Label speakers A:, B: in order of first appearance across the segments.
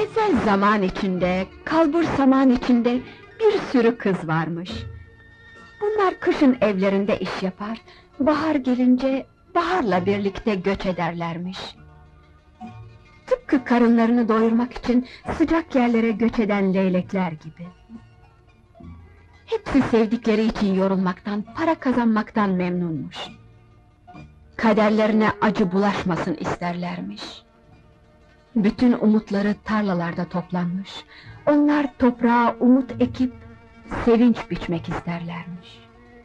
A: Ezel zaman içinde, kalbur saman içinde bir sürü kız varmış. Bunlar kışın evlerinde iş yapar, bahar gelince baharla birlikte göç ederlermiş. Tıpkı karınlarını doyurmak için sıcak yerlere göç eden leylekler gibi. Hepsi sevdikleri için yorulmaktan, para kazanmaktan memnunmuş. Kaderlerine acı bulaşmasın isterlermiş. Bütün umutları tarlalarda toplanmış. Onlar toprağa umut ekip, sevinç biçmek isterlermiş.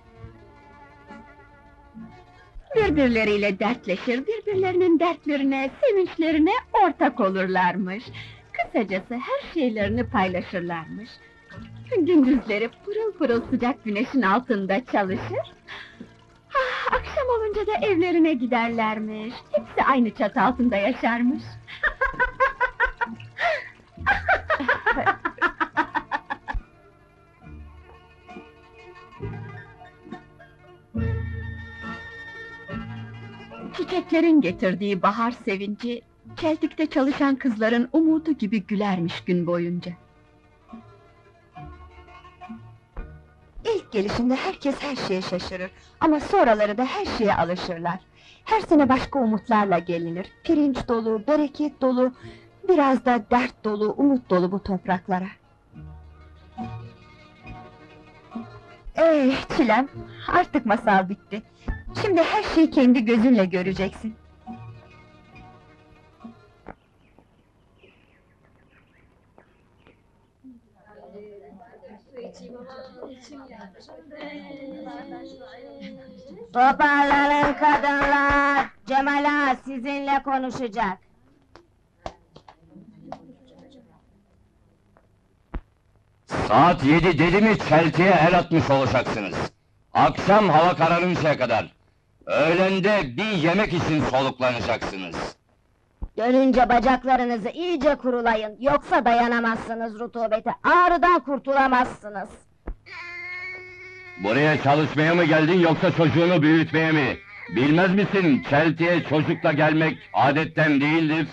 A: Birbirleriyle dertleşir, birbirlerinin dertlerine, sevinçlerine ortak olurlarmış. Kısacası her şeylerini paylaşırlarmış. Gündüzleri pırıl pırıl sıcak güneşin altında çalışır. Akşam olunca da evlerine giderlermiş. Hepsi aynı çatı altında yaşarmış. Çiçeklerin getirdiği bahar sevinci, çeltikte çalışan kızların umudu gibi gülermiş gün boyunca. İlk gelişinde herkes her şeye şaşırır, ama sonraları da her şeye alışırlar. Her sene başka umutlarla gelinir, pirinç dolu, bereket dolu, biraz da dert dolu, umut dolu bu topraklara. Çilem, artık masal bitti. Şimdi her şeyi kendi gözünle göreceksin.
B: Toparlanın kadınlar! Cemal Ağa sizinle konuşacak.
C: Saat 7 dedi mi çeltiye el atmış olacaksınız. Akşam hava kararıncaya kadar. Öğlende bir yemek için soluklanacaksınız.
B: Dönünce bacaklarınızı iyice kurulayın, yoksa dayanamazsınız rutubete, ağrıdan kurtulamazsınız.
C: Buraya çalışmaya mı geldin yoksa çocuğunu büyütmeye mi? Bilmez misin, çeltiye çocukla gelmek adetten değildir.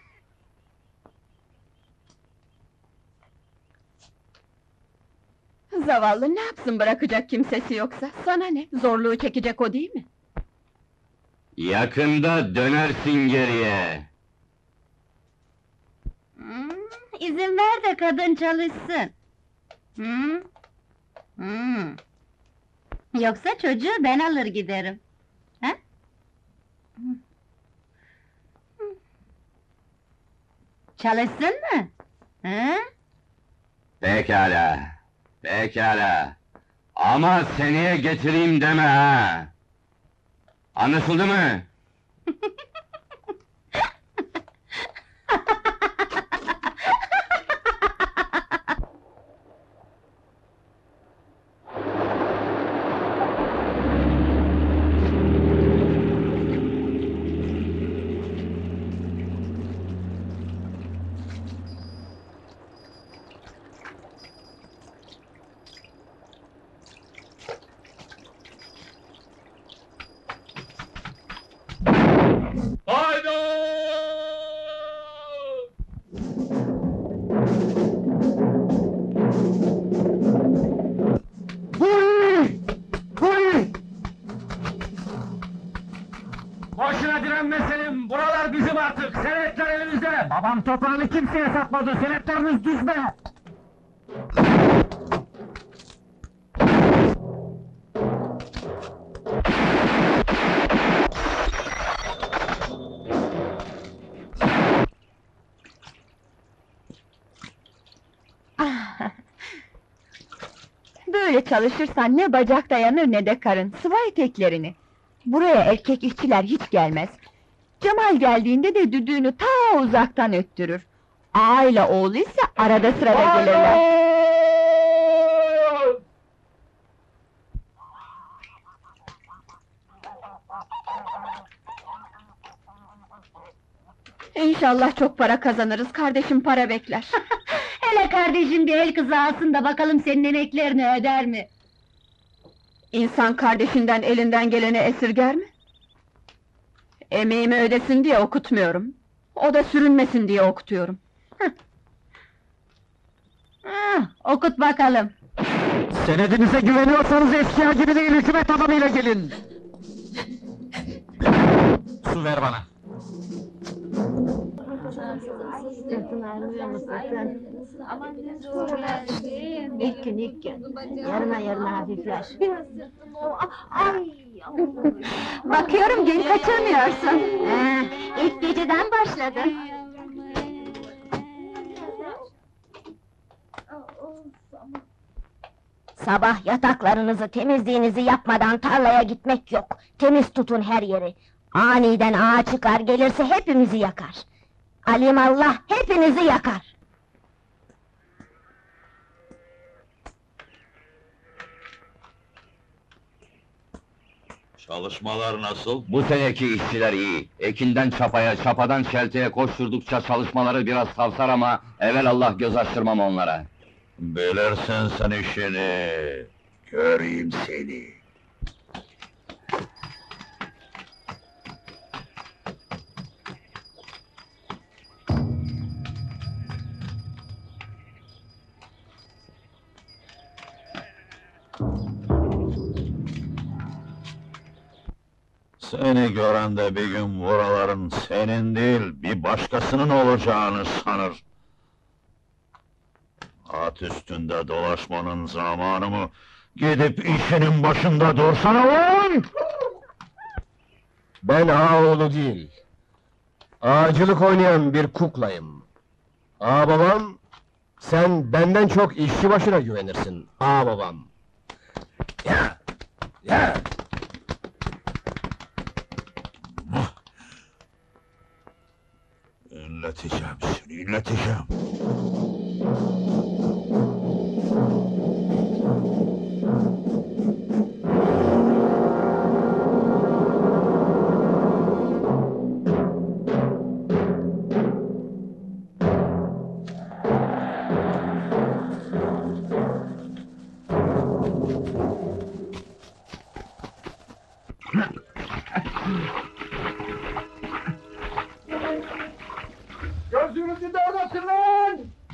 A: Zavallı ne yapsın, bırakacak kimsesi yoksa? Sana ne, zorluğu çekecek o değil mi?
C: Yakında dönersin geriye.
B: İzin ver de kadın çalışsın. Yoksa çocuğu ben alır giderim. Ha? Çalışsın mı? Ha?
C: Pekala, pekala. Ama seneye getireyim deme ha! Anlaşıldı mı?
D: Boşuna direnmeselim, buralar bizim artık, senetler elimizde! Babam toprağını kimseye satmadı, senetleriniz düzme!
A: Böyle çalışırsan ne bacak dayanır ne de karın, sıva eteklerini. Buraya erkek işçiler hiç gelmez. Cemal geldiğinde de düdüğünü ta uzaktan öttürür. Ağa ile oğlu ise arada sırada gelirler. İnşallah çok para kazanırız, kardeşim para bekler.
B: Hele kardeşim bir el kızı alsın da bakalım senin emeklerini öder mi?
A: İnsan kardeşinden elinden geleni esirger mi? Emeğimi ödesin diye okutmuyorum. O da sürünmesin diye okutuyorum.
B: Okut bakalım.
D: Senedinize güveniyorsanız eşya gibi değil, hükümet adamıyla gelin! Su ver bana!
B: İlk gün. Yarına hafifler.
A: Bakıyorum gün kaçırmıyorsun.
B: İlk geceden başladı. Sabah yataklarınızı, temizliğinizi yapmadan tarlaya gitmek yok. Temiz tutun her yeri. Aniden ağa çıkar, gelirse hepimizi yakar. Alimallah hepinizi yakar.
E: Çalışmalar nasıl?
C: Bu seneki işçiler iyi. Ekinden çapaya, çapadan çelteye koşturdukça çalışmaları biraz savsar ama evelallah göz açtırmam onlara.
E: Bilirsin sen işini. Göreyim seni. Seni gören de bir gün buraların senin değil, bir başkasının olacağını sanır. At üstünde dolaşmanın zamanı mı? Gidip işinin başında dursana ulan!
F: Ben ağaoğlu değil, ağacılık oynayan bir kuklayım. Ağababam, sen benden çok işçi başına güvenirsin, ağababam. Ya, ya!
E: İnleteceğim seni, inleteceğim.
D: Gözünüzü dört açın lan!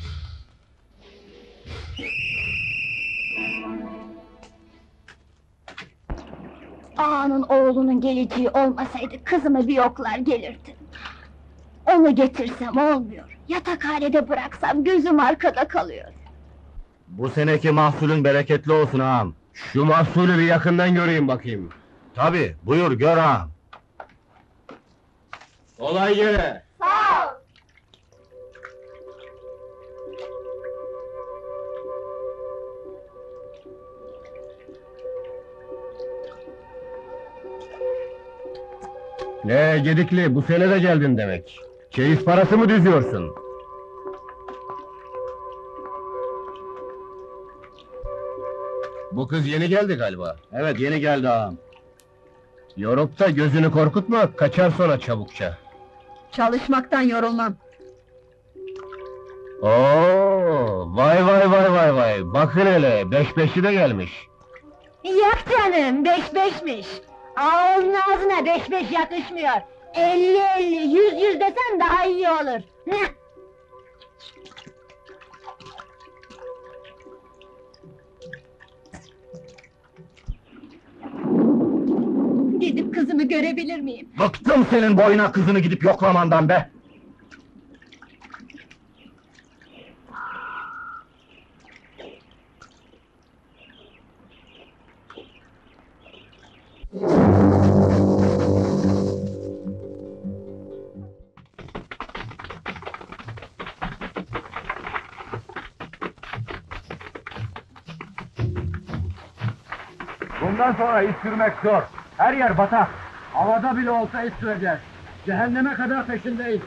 B: Ağanın oğlunun geleceği olmasaydı kızımı bir yoklar gelirdim. Onu getirsem olmuyor. Yatakhanede bıraksam gözüm arkada kalıyor.
F: Bu seneki mahsulün bereketli olsun ağam. Şu mahsulü bir yakından göreyim bakayım. Tabi, buyur gör ağam. Kolay gele.
B: Sağ ol.
F: Ne Gedikli, bu sene de geldin demek. Çeyiz parası mı düzüyorsun? Bu kız yeni geldi galiba.
C: Evet, yeni geldi ağam.
F: Yorup da gözünü korkutma, kaçar sonra çabukça.
A: Çalışmaktan yorulmam.
F: Oo, vay vay vay vay vay! Bakın hele, beşi de gelmiş.
B: Yak canım, 5-5'miş. Ağanın ağzına 5-5 yakışmıyor. 50-50, 100-100 desen daha iyi olur. Heh.
A: Gidip kızımı görebilir miyim?
F: Bıktım senin boyuna kızını gidip yoklamandan be!
D: Bundan sonra iş sürmek zor. Her yer batak. Havada bile olsa iş süreceğiz. Cehenneme kadar peşindeyiz.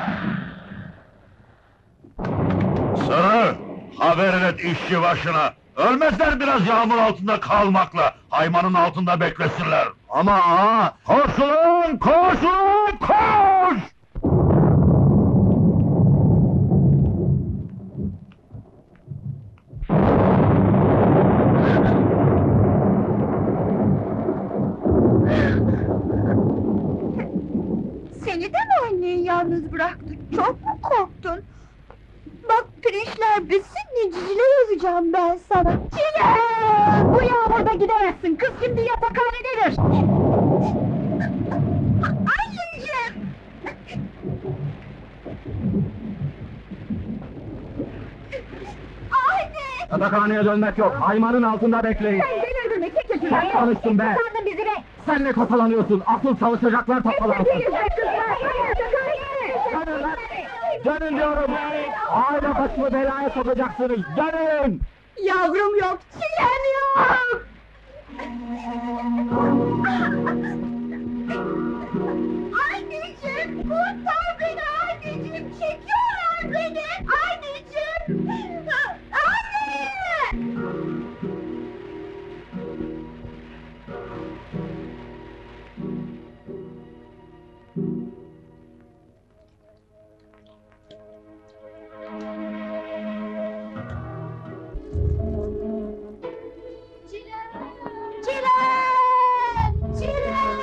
E: Sarı, haber et işçi başına. Ölmezler biraz yağmur altında kalmakla. Haymanın altında beklesinler.
F: Ama ağa!
E: Koş ulan! Koş ulan! Koş!
A: Seni de mi annen yalnız bıraktı? Çok mu korktun? Bak pirinçler bitsin, Necile yazacağım ben sana. Cile! Bu yağmurda gidemezsin, kız şimdi yatakhanededir. Anneciğim! Anne!
F: Yatakhaneye dönmek yok, haymanın altında bekleyin.
A: Sen delirdin mi? Çek çek!
F: Çok konuştun be!
A: Sandın bizi be!
F: Sen ne kafalanıyorsun? Asıl çalışacaklar topalansın. Dönün diyorum! Aile başımı belaya sokacaksınız, dönün!
A: Yavrum yok, çilem yok! Anneciğim, kurtar beni anneciğim! Çekiyorlar beni! Anneciğim! Anne! Çilem! Çilem!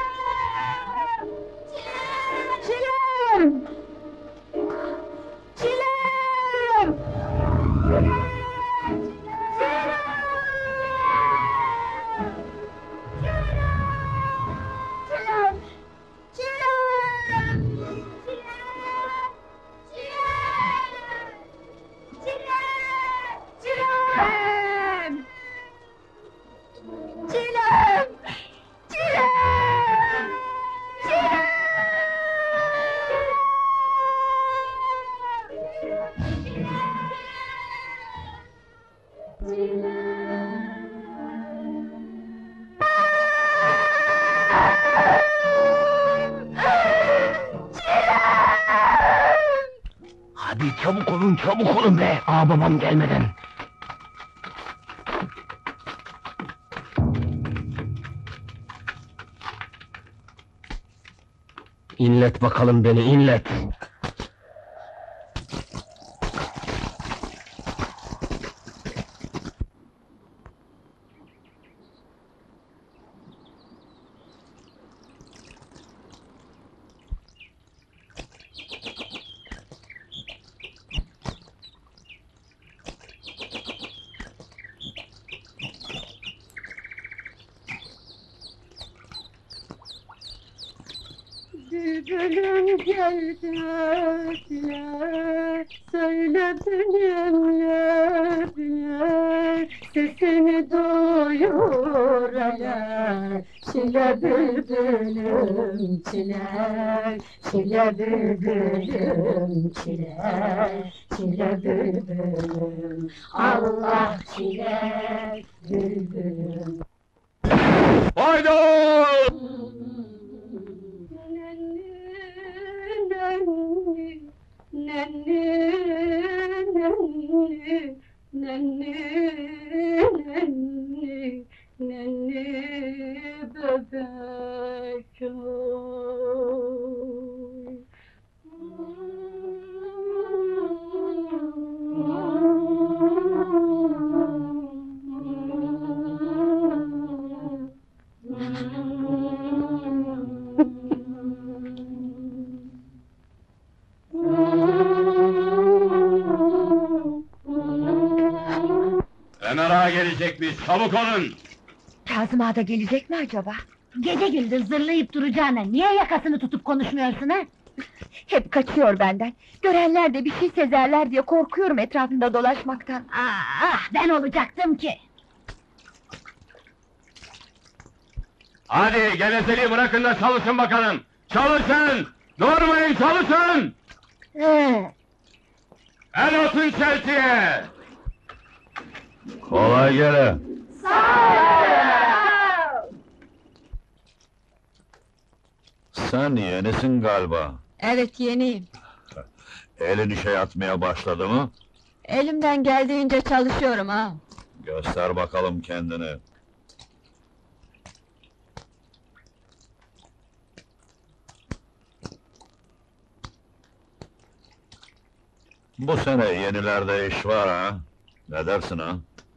A: Çilem! Çilem!
F: Hadi çabuk olun be! Ağa babam gelmeden. İnlet bakalım beni, inlet!
A: Bülbülüm geldi ötler, söyle benimle ötler, sesini duyuralar. Çile bülbülüm çile, çile bülbülüm çile, çile bülbülüm, Allah çile bülbülüm.
C: Haydi!
A: Bebek
C: Ömer ağa gelecekmiş, çabuk olun!
A: Kazım ağa da gelecek mi acaba?
B: Gece gündüz zırlayıp duracağına niye yakasını tutup konuşmuyorsun ha?
A: Hep kaçıyor benden. Görenler de bir şey sezerler diye korkuyorum etrafında dolaşmaktan.
B: Ben olacaktım ki!
C: Hadi gevezeliği bırakın da çalışın bakalım! Çalışın! Durmayın, çalışın! El atın çeltiye!
E: Kolay gele. Sen yenisin galiba.
A: Evet, yeniyim.
E: Elin işe yatmaya başladı mı?
A: Elimden geldiğince çalışıyorum ha.
E: Göster bakalım kendini. Bu sene yenilerde iş var ha? Ne dersin ha?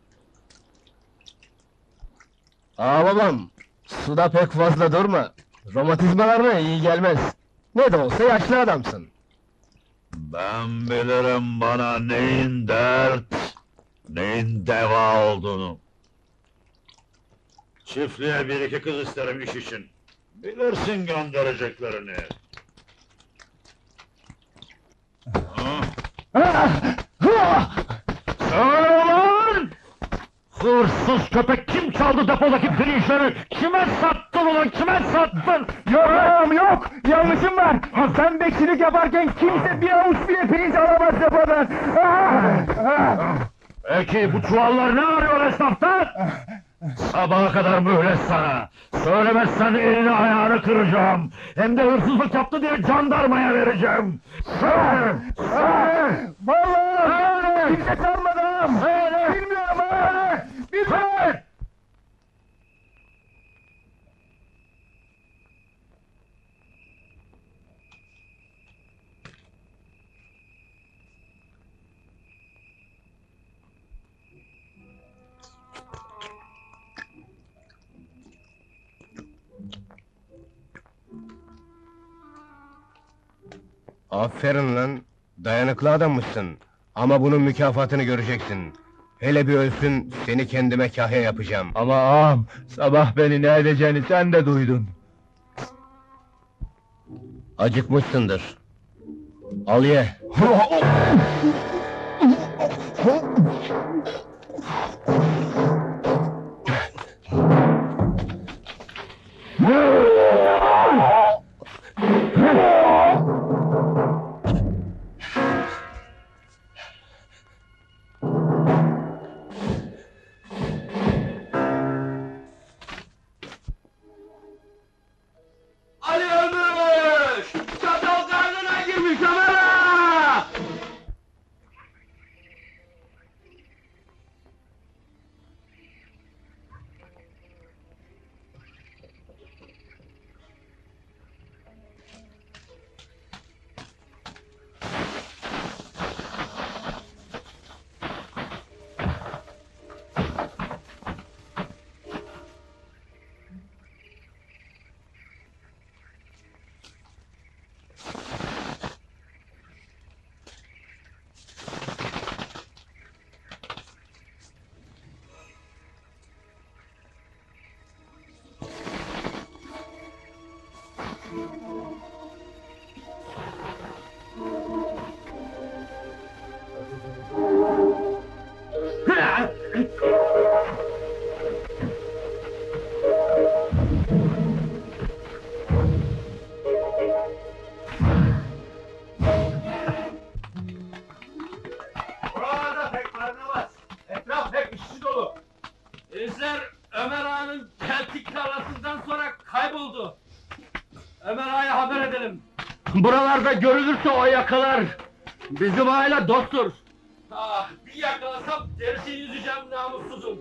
F: Babam, suda pek fazla durma. Romatizmalarına iyi gelmez. Ne de olsa yaşlı adamsın.
E: Ben bilirim bana neyin dert, neyin deva olduğunu. Çiftliğe bir iki kız isterim iş için. Bilirsin göndereceklerini.
D: Söyle ulan! Hırsız köpek kim çaldı depodaki pirinçleri? Kime sattın ulan, kime sattın? Yok yok, yanlışım var. Sen bekçilik yaparken kimse bir avuç bile pirinç alamaz depodan. Peki bu çuvallar ne arıyor esnafta? Sabaha kadar mühlet sana. Söylemezsen elini ayağını kıracağım. Hem de hırsızlık yaptı diye jandarmaya vereceğim. Söyle! Söyle! Vallahi! Kimse kalmadı ağam! Bilmiyorum ağam! Bilmiyorum!
F: Aferin lan, dayanıklı adammışsın. Ama bunun mükafatını göreceksin. Hele bir ölsün, seni kendime kahya yapacağım.
D: Ama ağam, sabah beni ne edeceğini sen de duydun.
F: Acıkmışsındır. Al ye.
C: Ali ölmüş! Çatal karnına girmiş Ömer'e! Buralarda pek barınamaz. Etraf hep işçi dolu. İzler Ömer Ağa'nın keltik tarlasından sonra kayboldu. Ömer Ağa'ya haber edelim.
D: Buralarda görülürse o yakalar. Bizim aile dosttur.
C: Ah, bir yakalasam derisini yüzeceğim namussuzum.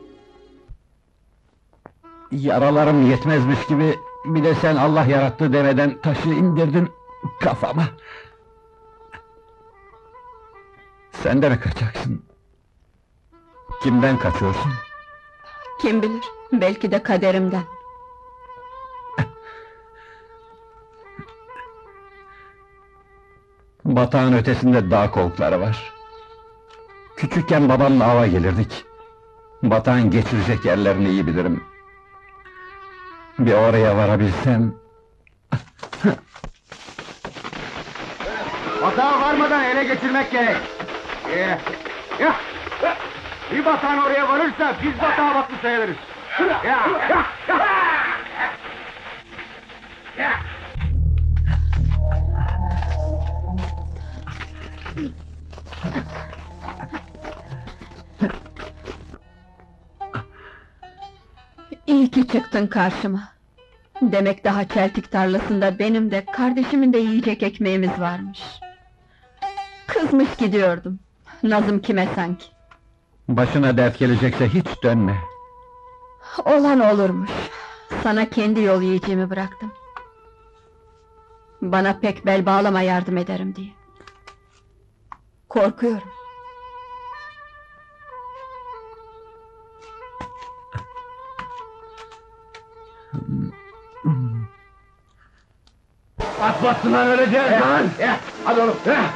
G: Yaralarım yetmezmiş gibi bir de sen Allah yarattı demeden taşı indirdin kafama. Sen de mi kaçacaksın? Kimden kaçıyorsun?
A: Kim bilir, belki de kaderimden.
G: Batağın ötesinde dağ kovukları var. Küçükken babamla ava gelirdik. Batağın geçirecek yerlerini iyi bilirim. Bir oraya varabilsem...
D: Batağa varmadan ele geçirmek gerek. Bir batağın oraya varırsa biz batağa batmış sayılırız.
A: İyi ki çıktın karşıma. Demek daha çeltik tarlasında benim de, kardeşimin de yiyecek ekmeğimiz varmış. Kızmış gidiyordum. Nazım kime sanki?
G: Başına dert gelecekse hiç dönme.
A: Olan olurmuş. Sana kendi yol yiyeceğimi bıraktım. Bana pek bel bağlama, yardım ederim diye. Korkuyorum.
D: Atlattın lan, öleceğiz lan! Hadi oğlum!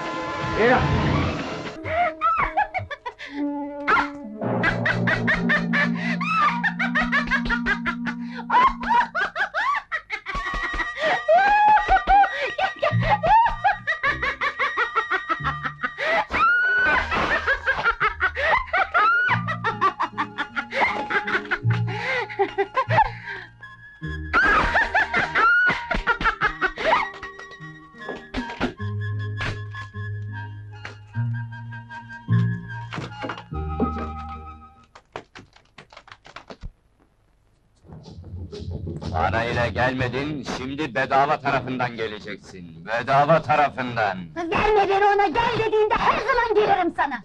C: Parayla gelmedin, şimdi bedava tarafından geleceksin. Bedava tarafından.
B: Verme beni ona, gel dediğinde her zaman gelirim sana!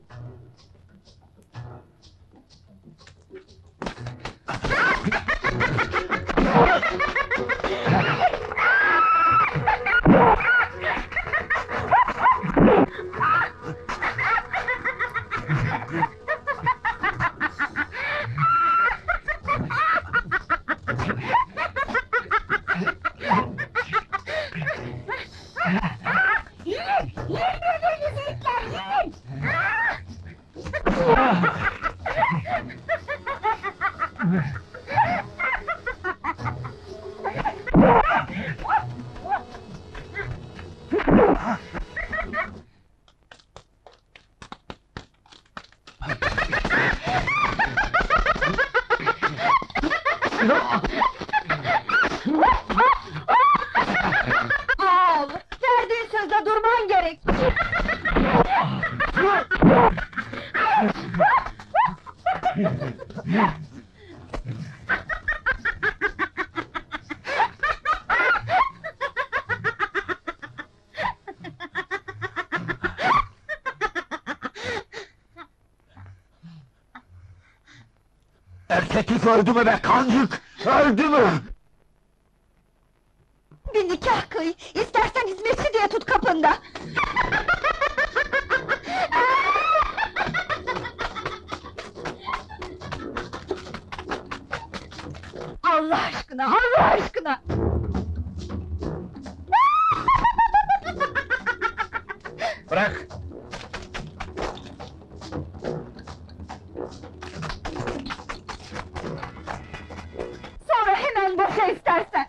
B: Yiyin! Yiyin birbirinizi itler, yiyin!
A: Al! Verdiğin sözde durman gerek!
D: Erkeklik öldü mü be kancık? Öldü mü?
A: Bir nikah kıy! İstersen hizmetçi diye tut kapında! Allah aşkına, Allah aşkına!
D: Bırak!
A: Sonra hemen boşa istersen!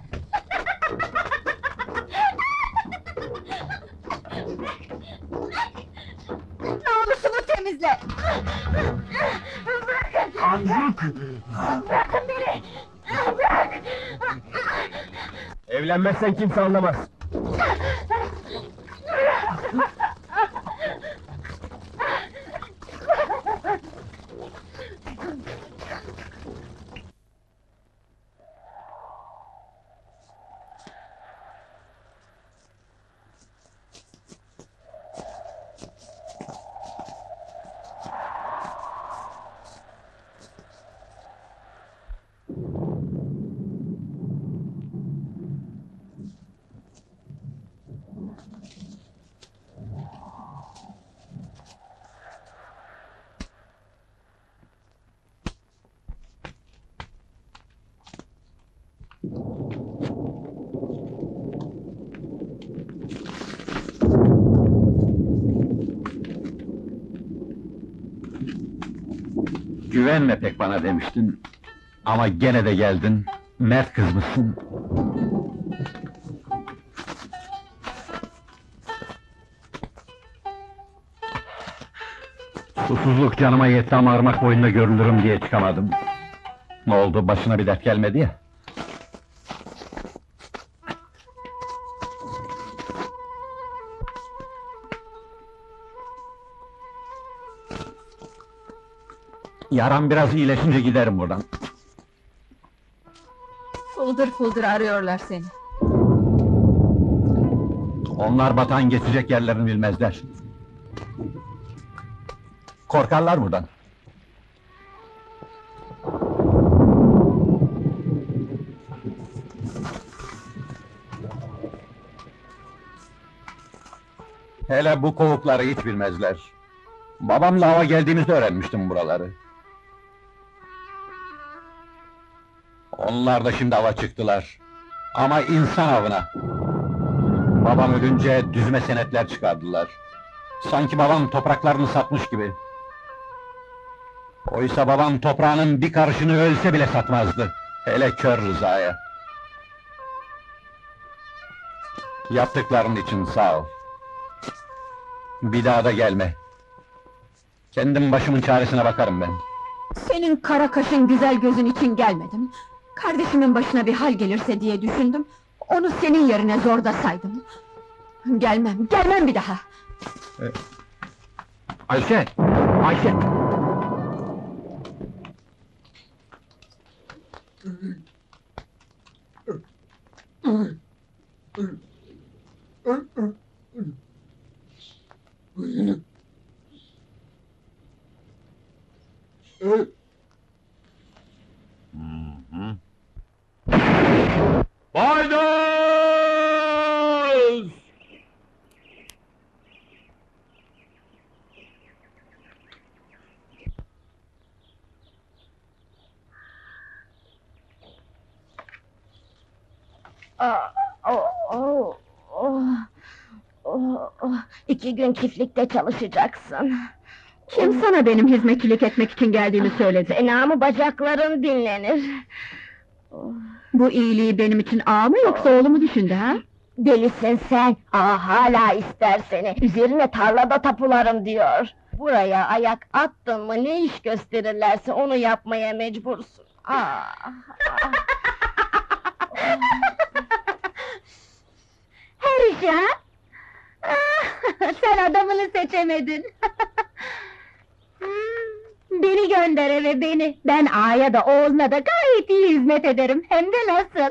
A: Namusumu temizle! Bırakın!
D: Kancık!
A: Bırakın beni! Bırak!
F: Evlenmezsen kimse anlamaz.
G: Güvenme pek bana demiştin. Ama gene de geldin. Mert kızmışsın. Susuzluk canıma yetti ama ırmak boyunda görülürüm diye çıkamadım. Ne oldu, başına bir dert gelmedi ya? Yaram biraz iyileşince giderim buradan.
A: Fuldur fuldur arıyorlar seni.
G: Onlar Batan geçecek yerlerini bilmezler. Korkarlar buradan. Hele bu kovukları hiç bilmezler. Babamla hava geldiğimizde öğrenmiştim buraları. Onlar da şimdi hava çıktılar. Ama insan avına. Babam ölünce düzme senetler çıkardılar. Sanki babam topraklarını satmış gibi. Oysa babam toprağının bir karışını ölse bile satmazdı. Hele kör Rıza'ya. Yaptıkların için sağ ol. Bir daha da gelme. Kendim başımın çaresine bakarım ben.
A: Senin kara kaşın güzel gözün için gelmedim. Kardeşimin başına bir hal gelirse diye düşündüm. Onu senin yerine zorda saydım. Gelmem bir daha!
G: Ayşe! Ayşe!
C: Haydos!
B: İki gün çiftlikte çalışacaksın.
A: Kim sana benim hizmetçilik etmek için geldiğimi söyledi?
B: Fena mı bacakların dinlenir?
A: Bu iyiliği benim için ağa mı yoksa oğlumu düşündü ha?
B: Delisin sen! Hala ister seni! Üzerine tarlada tapularım diyor! Buraya ayak attın mı ne iş gösterirlerse onu yapmaya mecbursun!
A: Her işi ha? Sen adamını seçemedin! Beni gönder eve, beni! Ben ağaya da oğluna da gayet iyi hizmet ederim, hem de nasıl!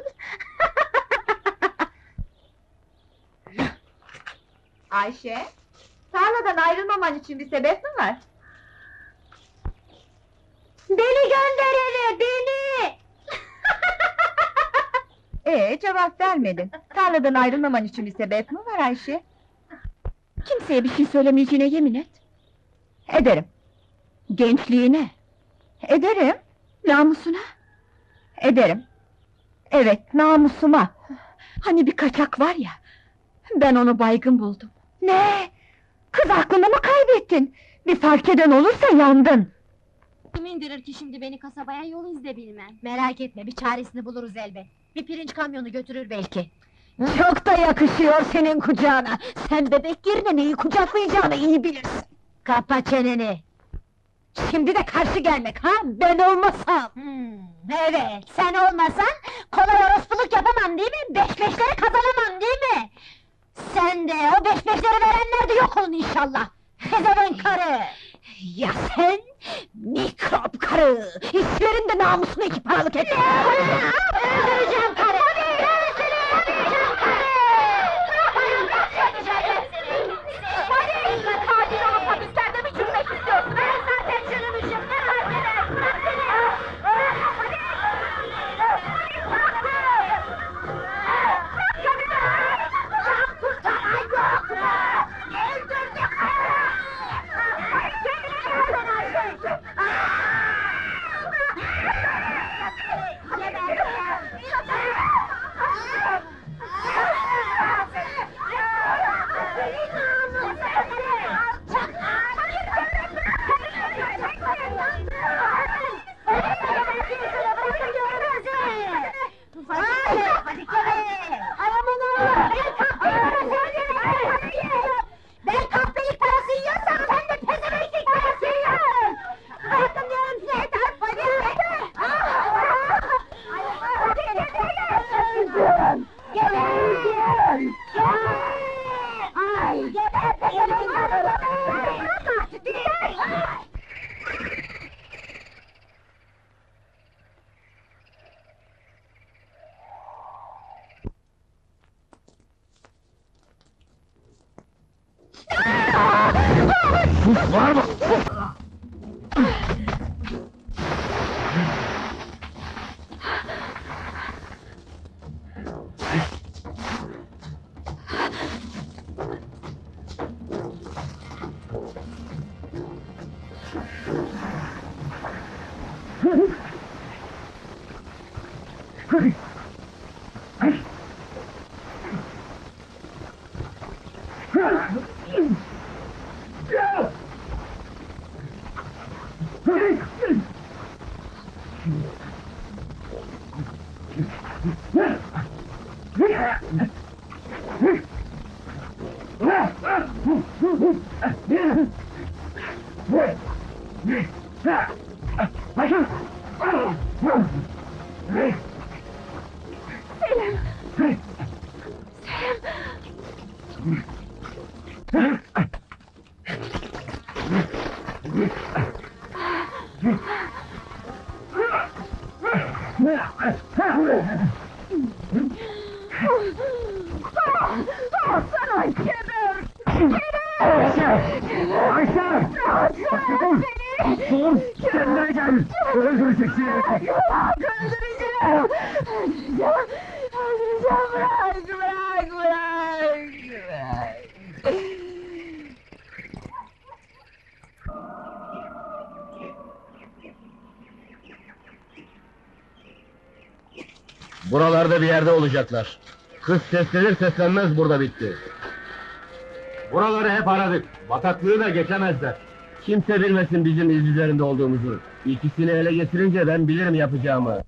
A: Ayşe, tarladan ayrılmaman için bir sebep mi var? Beni gönder eve, beni! Cevap vermedin. Tarladan ayrılmaman için bir sebep mi var Ayşe? Kimseye bir şey söylemeyeceğine yemin et. Ederim. Gençliğine. Ederim. Namusuna. Ederim. Evet, namusuma. Hani bir kaçak var ya, ben onu baygın buldum. Ne? Kız aklını mı kaybettin? Bir fark eden olursa yandın.
H: Kim indirir ki şimdi beni kasabaya, yol izle bilmem. Merak etme, bir çaresini buluruz elbet. Bir pirinç kamyonu götürür belki.
A: Çok da yakışıyor senin kucağına! Sen bebek yerine neyi kucaklayacağını iyi bilirsin!
B: Kapa çeneni!
A: Şimdi de karşı gelmek ha, ben olmasam!
B: Evet, sen olmasan kolay orospuluk yapamam değil mi? Beş beşleri kazanamam değil mi? Sen de o beş beşleri verenler de yok olun inşallah! Hezeven karı!
A: Ya sen, mikrop karı! Hiçlerin de namusunu iki paralık et!
B: Öldüreceğim karı!
A: Katil olup hapislerde mi çürümek istiyorsun? Ben zaten çürümüşüm, ne haddine! Can kurtaran yok mu? Öldürdük!
F: Buralarda bir yerde olacaklar. Kız seslenir seslenmez burada bitti. Buraları hep aradık. Bataklığı da geçemezler. Kimse bilmesin bizim iz üzerinde olduğumuzu. İkisini ele geçirince ben bilirim yapacağımı.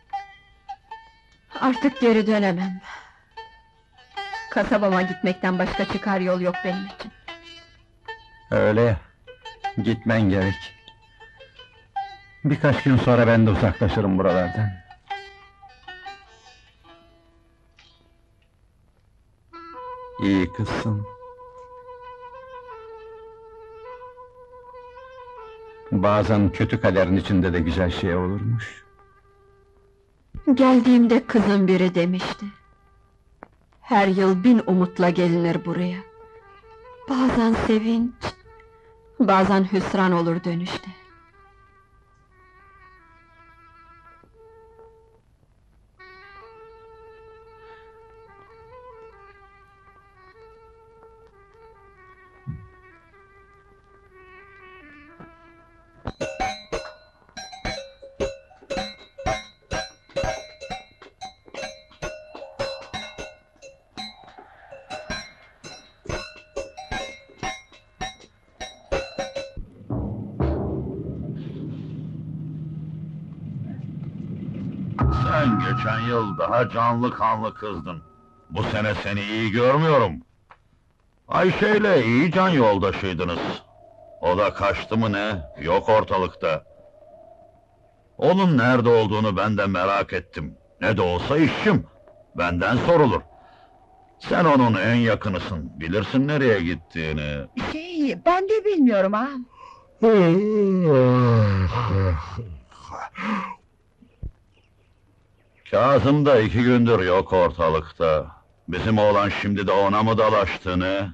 A: Artık geri dönemem. Kasabama gitmekten başka çıkar yol yok benim için.
G: Öyle ya, gitmen gerek. Birkaç gün sonra ben de uzaklaşırım buralardan. İyi kızsın. Bazen kötü kaderin içinde de güzel şey olurmuş.
A: Geldiğimde kızın biri demişti. Her yıl 1000 umutla gelinir buraya. Bazen sevinç, bazen hüsran olur dönüşte.
E: Sen geçen yıl daha canlı kanlı kızdın. Bu sene seni iyi görmüyorum. Ayşe'yle iyi can yoldaşıydınız. O da kaçtı mı ne? Yok ortalıkta. Onun nerede olduğunu ben de merak ettim. Ne de olsa işçim. Benden sorulur. Sen onun en yakınısın. Bilirsin nereye gittiğini.
A: Ben de bilmiyorum ağam.
E: Kazım da 2 gündür yok ortalıkta. Bizim oğlan şimdi de ona mı dalaştı ne?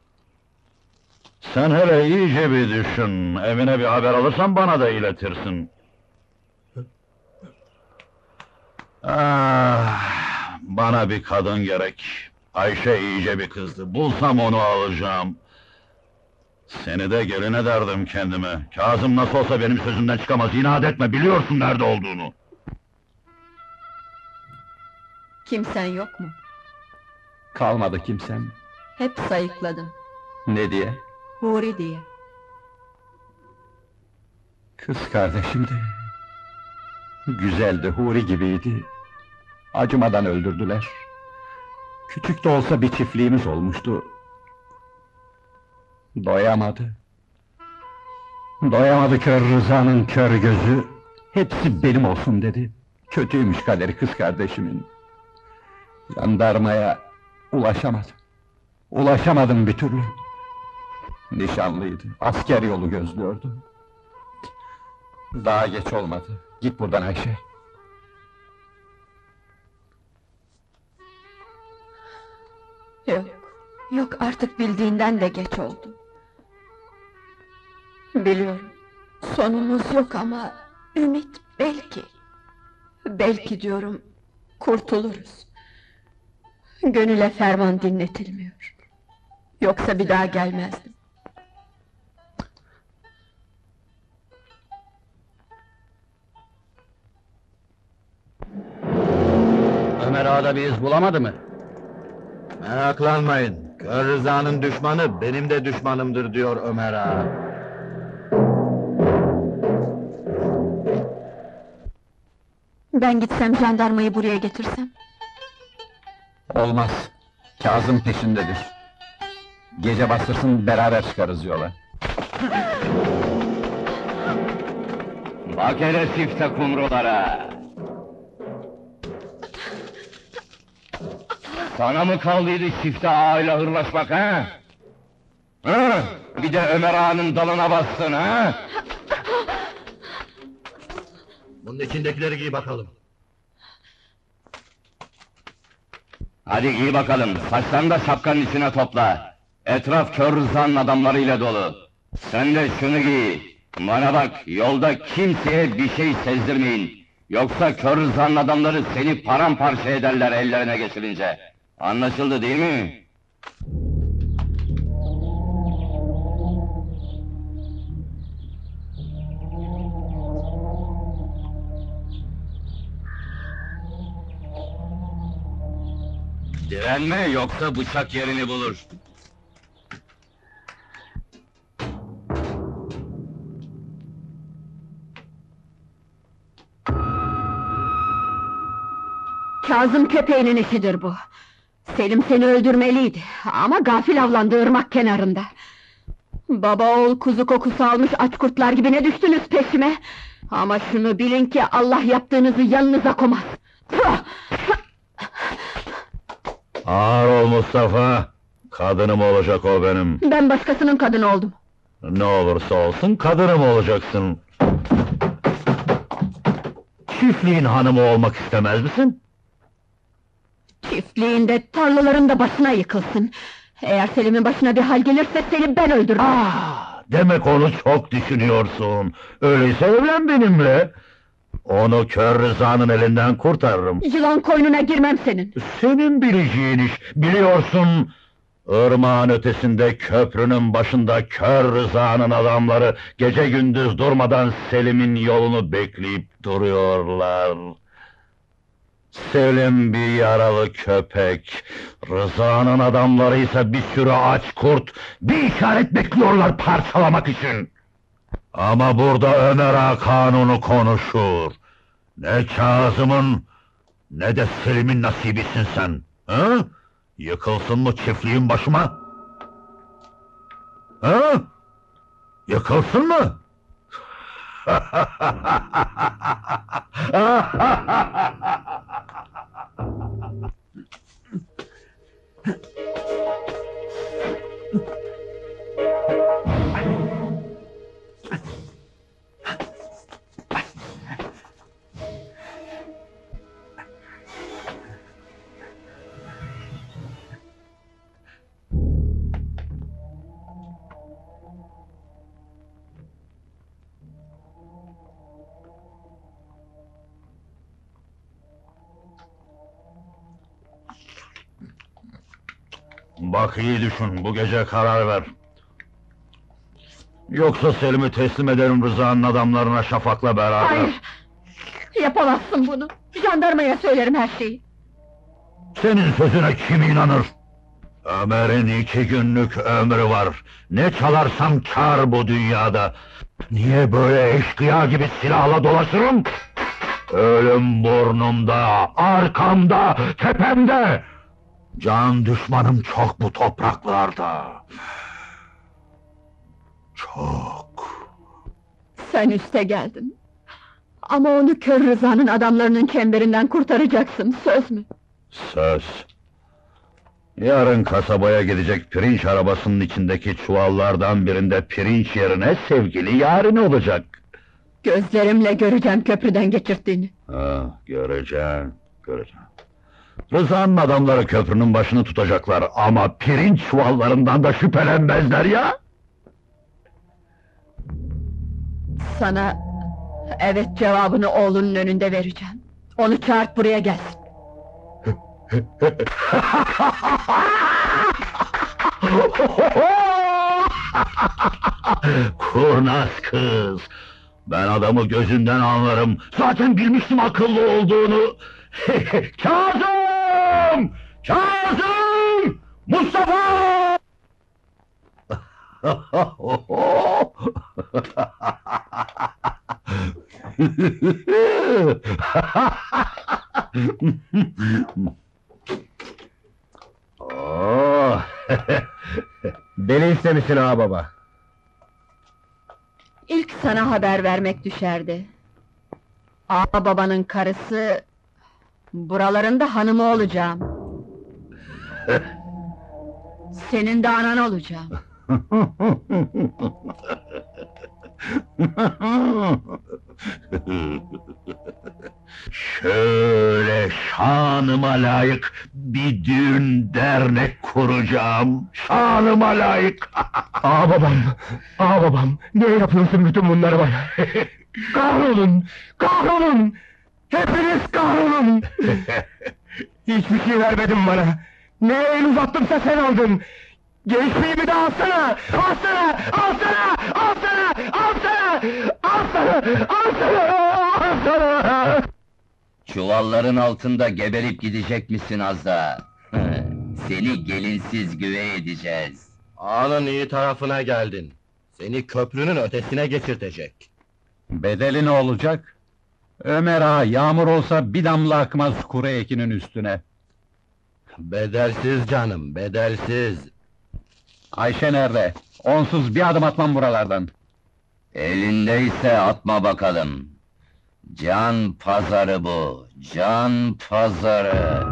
E: Sen hele iyice bir düşün. Evine bir haber alırsan bana da iletirsin. Bana bir kadın gerek. Ayşe iyice bir kızdı. Bulsam onu alacağım. Seni de gelin ederdim kendime. Kazım nasıl olsa benim sözümden çıkamaz. İnat etme, biliyorsun nerede olduğunu.
A: Kimsen yok mu?
G: Kalmadı kimsem.
A: Hep sayıkladım.
G: Ne diye?
A: Huri diye.
G: Kız kardeşimdi. Güzeldi, huri gibiydi. Acımadan öldürdüler. Küçük de olsa bir çiftliğimiz olmuştu. Doyamadı. Doyamadı kör Rıza'nın kör gözü. Hepsi benim olsun dedi. Kötüymüş kaderi kız kardeşimin. Jandarmaya ulaşamadım. Ulaşamadım bir türlü. Nişanlıydı, asker yolu gözlüyordu. Daha geç olmadı. Git buradan Ayşe.
A: Yok, yok artık bildiğinden de geç oldu. Biliyorum, sonumuz yok ama ümit belki. Belki diyorum, kurtuluruz. Gönüle ferman dinletilmiyor. Yoksa bir daha gelmezdim.
F: Ömer Ağa'da bir iz bulamadı mı? Meraklanmayın. Kör Rıza'nın düşmanı benim de düşmanımdır diyor Ömer Ağa.
A: Ben gitsem jandarmayı buraya getirsem.
G: Olmaz. Kazım peşindedir. Gece bastırsın, beraber çıkarız yola.
C: Bak hele çifte kumrulara! Sana mı kaldıydı çifte ağayla hırlaşmak ha? Hı? Bir de Ömer Ağa'nın dalına bastın ha?
F: Bunun içindekileri giy bakalım.
C: Hadi giy bakalım, saçlarını da şapkanın içine topla. Etraf Kör Rıza'nın adamlarıyla dolu. Sen de şunu giy. Bana bak, yolda kimseye bir şey sezdirmeyin. Yoksa Kör Rıza'nın adamları seni paramparça ederler ellerine geçirince. Anlaşıldı değil mi? Direnme, yoksa bıçak yerini bulur.
A: Kazım köpeğinin işidir bu. Selim seni öldürmeliydi ama gafil avlandı ırmak kenarında. Baba oğul kuzu kokusu almış aç kurtlar gibi ne düştünüz peşime? Ama şunu bilin ki Allah yaptığınızı yanınıza komaz.
E: Ağır ol Mustafa! Kadınım olacak o benim.
A: Ben başkasının kadını oldum.
E: Ne olursa olsun kadınım olacaksın. Çiftliğin hanımı olmak istemez misin?
A: Çiftliğinde, tarlalarında başına yıkılsın. Eğer Selim'in başına bir hal gelirse Selim ben öldürürüm.
E: Demek onu çok düşünüyorsun. Öyleyse evlen benimle. Onu Kör Rıza'nın elinden kurtarırım.
A: Yılan koynuna girmem senin.
E: Senin bileceğin iş, biliyorsun. Irmağın ötesinde köprünün başında Kör Rıza'nın adamları gece gündüz durmadan Selim'in yolunu bekleyip duruyorlar. Selim bir yaralı köpek, Rıza'nın adamları ise bir sürü aç kurt, bir işaret bekliyorlar parçalamak için. Ama burada Ömer Ağa kanunu konuşur. Ne Kazım'ın, ne de Selim'in nasibisin sen. Ha? Yıkılsın mı çiftliğin başıma? Ha? Yıkılsın mı? Bak iyi düşün, bu gece karar ver. Yoksa Selim'i teslim ederim Rıza'nın adamlarına Şafak'la beraber.
A: Hayır! Yapamazsın bunu! Jandarmaya söylerim her şeyi!
E: Senin sözüne kim inanır? Ömer'in 2 günlük ömrü var. Ne çalarsam kâr bu dünyada. Niye böyle eşkıya gibi silahla dolaşırım? Ölüm burnumda, arkamda, tepemde! Can düşmanım çok bu topraklarda. Çok.
A: Sen üste geldin. Ama onu Kör Rıza'nın adamlarının çemberinden kurtaracaksın, söz mü?
E: Söz. Yarın kasabaya gidecek pirinç arabasının içindeki çuvallardan birinde pirinç yerine sevgili yarın olacak.
A: Gözlerimle göreceğim köprüden geçirttiğini.
E: Göreceğim. Rıza'nın adamları köprünün başını tutacaklar ama pirinç çuvallarından da şüphelenmezler ya!
A: Sana evet cevabını oğlunun önünde vereceğim. Onu çağırt buraya gelsin.
E: Kurnaz kız! Ben adamı gözünden anlarım. Zaten bilmiştim akıllı olduğunu. Kazım! Kazım! Kazım! Mustafa!
F: Oo! Beni istemişsin ağa baba.
A: İlk sana haber vermek düşerdi. Ağa babanın karısı... Buralarında hanımı olacağım. Senin de anan olacağım.
E: Şöyle şanıma layık bir düğün dernek kuracağım. Şanıma layık.
F: Ağa babam, niye yapıyorsun bütün bunları bana? Kahrolun! Hepiniz kahrolun! Hiçbir şey vermedin bana. Ne el uzattımsa sen aldın. Gençliğimi de alsana! Alsana!
C: Çuvalların altında geberip gidecek misin az daha? Seni gelinsiz güve edeceğiz.
F: Ağanın iyi tarafına geldin. Seni köprünün ötesine geçirtecek.
G: Bedeli ne olacak? Ömer ağa, yağmur olsa bir damla akmaz kuru ekinin üstüne.
F: Bedelsiz canım, bedelsiz.
G: Ayşe nerede? Onsuz bir adım atmam buralardan.
C: Elindeyse atma bakalım. Can pazarı bu, can pazarı.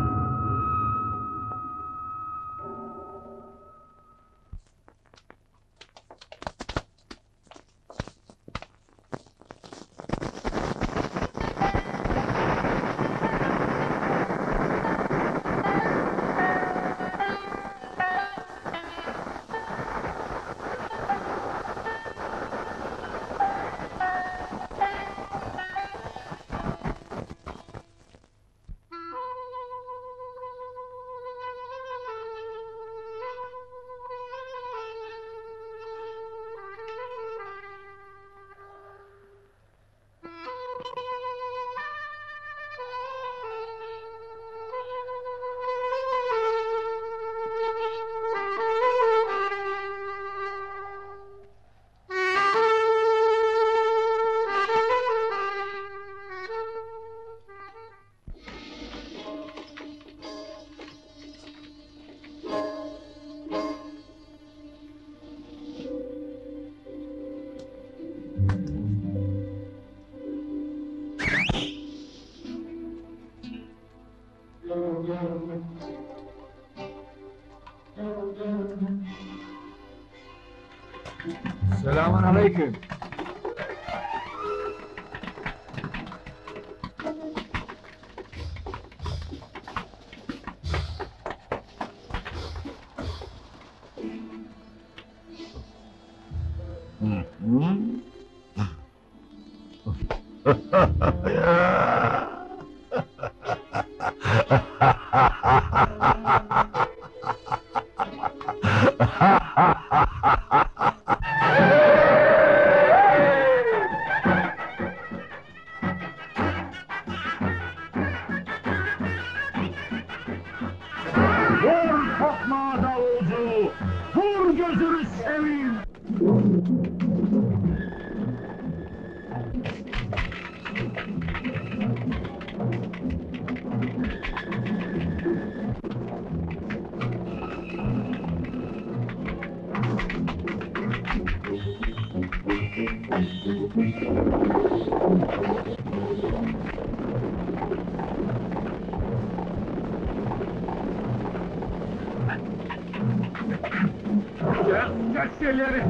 F: Selamun aleyküm.
D: Vur tokmağı davulcu! Vur gözünü seveyim! Gel şeyleri!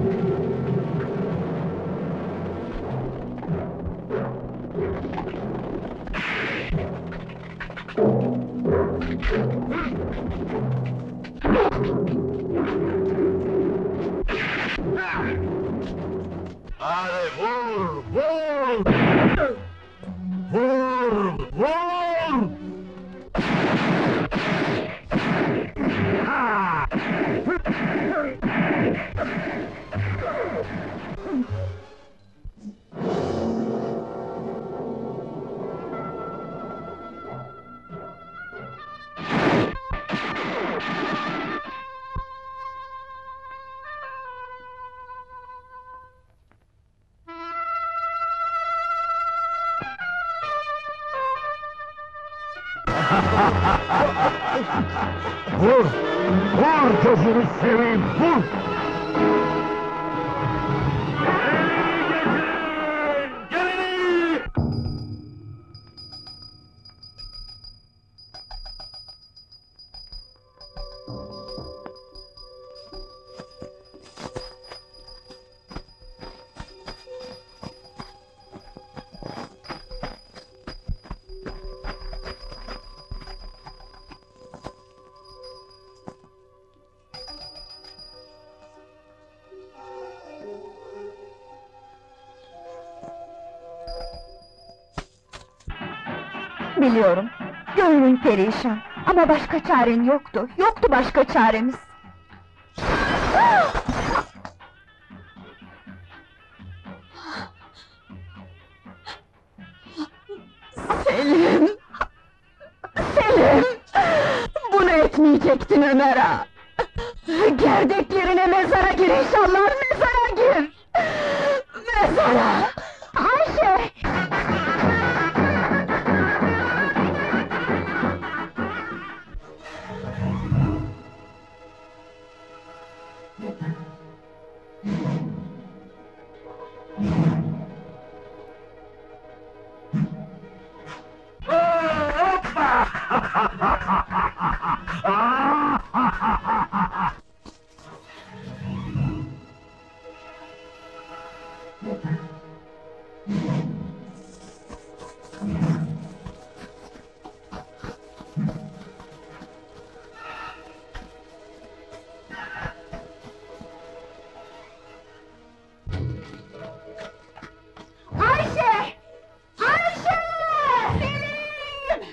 E: Hadi vur, vur! Vur, vur!
D: Ha! Vur! Vur gözünü seveyim, vur! Gelini getirin! Gelini!
A: Biliyorum, gönlün perişan. Ama başka çaren yoktu, yoktu başka çaremiz. Selim! Selim! Bunu etmeyecektin Ömer ağa! Gerdeklerine mezara gir inşallah, mezara gir! Mezara! Ayşe! Ayşe! Ayşe! Selim!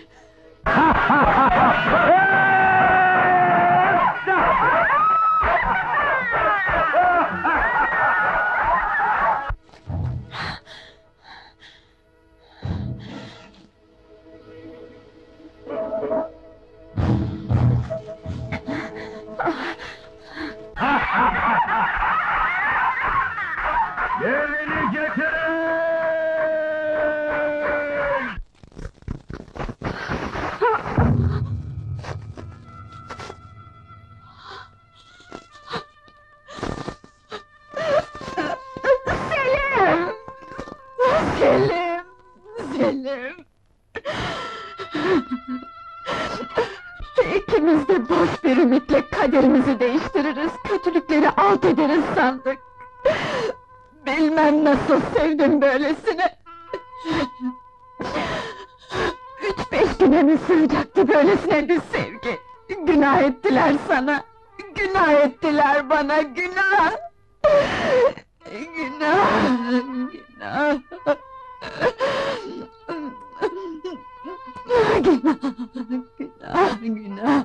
D: Gelini getirin!
A: Selim! Selim! Selim! İkimiz de boş bir ümitle kaderimizi değiştiririz, kötülükleri alt ederiz sandık. Bilmem nasıl sevdim böylesine. 3-5 güne mi sığacaktı böylesine bir sevgi? Günah ettiler sana, günah ettiler bana, günah! Günah, günah! Günah, günah, günah!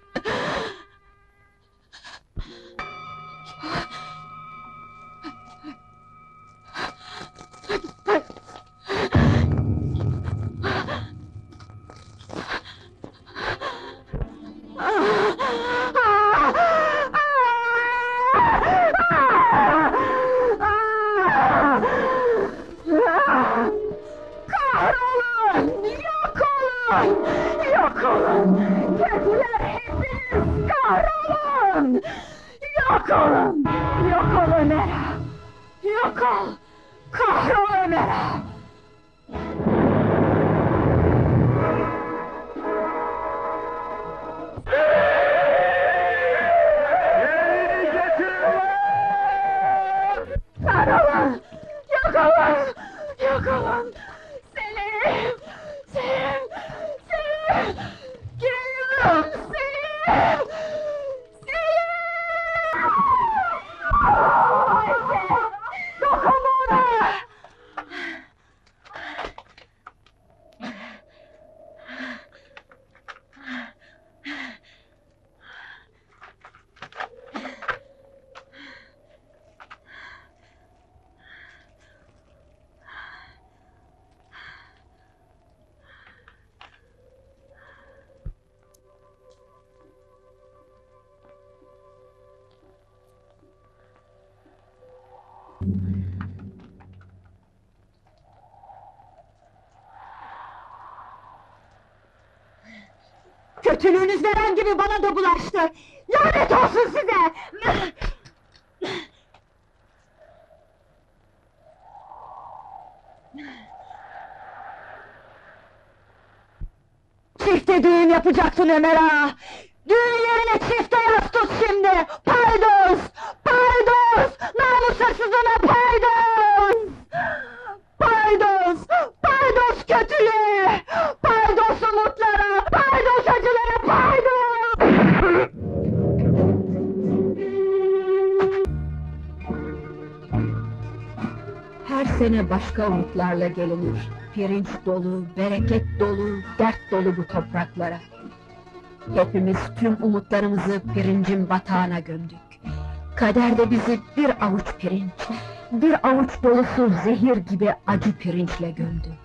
A: Kahrolun! Yok olun! Yok olun! Kötüler hepiniz kahrolun! Yok olun! Yok ol Ömer ağa! Yok ol! Kahrol Ömer ağa!
D: Gelini getirin!
A: Kahrolun! Yok olun! Yok olun! Selim! Selim! Selim! Geliyorum! Selim! Selim! Ayşe! Dokunma ona! Kötülüğünüz veren gibi bana da bulaştı! Lanet olsun size! Çifte düğün yapacaksın Ömer ağa! Düğün yerine çifte yas tut şimdi! Paydos! Paydos! Namus hırsızına paydos! Paydos! Paydos kötülüğe! Paydos umutlara! Paydos acılara! Paydos! Her sene başka umutlarla gelinir. Pirinç dolu, bereket dolu, dert dolu bu topraklara. Hepimiz tüm umutlarımızı pirincin batağına gömdük. Kader de bizi bir avuç pirinç, bir avuç dolusu zehir gibi acı pirinçle gömdü.